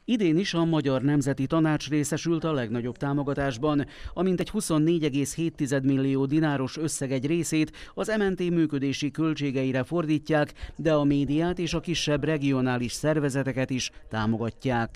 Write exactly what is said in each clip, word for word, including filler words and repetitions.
Idén is a Magyar Nemzeti Tanács részesült a legnagyobb támogatásban, a mintegy huszonnégy egész hét millió dináros összeg egy részét az em en té működési költségeire fordítják, de a médiát és a kisebb regionális szervezeteket is támogatják.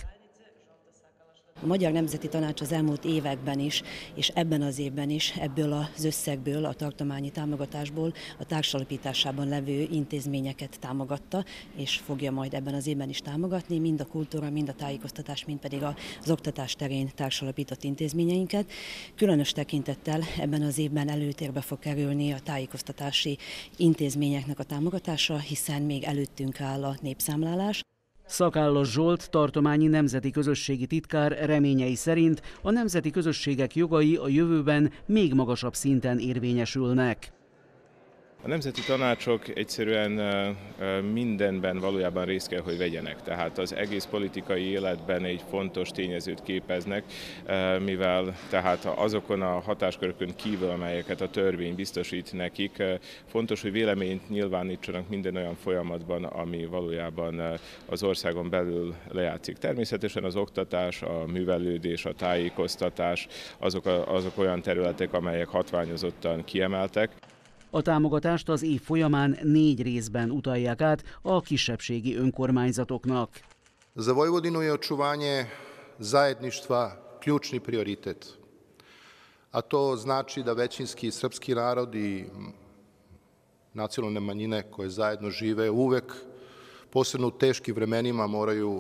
A Magyar Nemzeti Tanács az elmúlt években is, és ebben az évben is ebből az összegből, a tartományi támogatásból a társalapításában levő intézményeket támogatta, és fogja majd ebben az évben is támogatni, mind a kultúra, mind a tájékoztatás, mind pedig az oktatás terén társalapított intézményeinket. Különös tekintettel ebben az évben előtérbe fog kerülni a tájékoztatási intézményeknek a támogatása, hiszen még előttünk áll a népszámlálás. Szakállas Zsolt tartományi nemzeti közösségi titkár reményei szerint a nemzeti közösségek jogai a jövőben még magasabb szinten érvényesülnek. A nemzeti tanácsok egyszerűen mindenben valójában részt kell, hogy vegyenek. Tehát az egész politikai életben egy fontos tényezőt képeznek, mivel tehát azokon a hatáskörökön kívül, amelyeket a törvény biztosít nekik, fontos, hogy véleményt nyilvánítsanak minden olyan folyamatban, ami valójában az országon belül lejátszik. Természetesen az oktatás, a művelődés, a tájékoztatás, azok, a, azok olyan területek, amelyek hatványozottan kiemeltek. A támogatást az év folyamán négy részben utalják át a kisebbségi önkormányzatoknak. Za Vojvodinu je očuvanje zajedništva ključni prioritet. A to znači da većinski srpski narod i nacionalne manjine koje zajedno žive uvek, posebno u teškim vremenima, moraju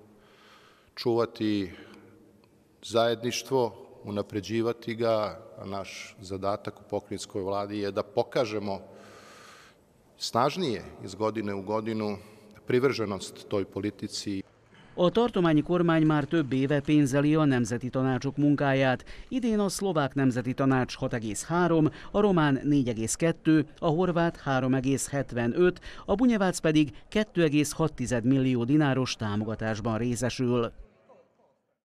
čuvati zajedništvo, unapređivati ga, a naš zadatak u pokrajinskoj vladi je da pokažemo snažnije iz godine u godinu privrženost toj politici. A tartományi kormány már több éve pénzeli a nemzeti tanácsok munkáját. Idén a szlovák nemzeti tanács hat egész három, a román négy egész kettő, a horvát három egész hetvenöt, a bunyevác pedig két egész hat millió dináros támogatásban részesül.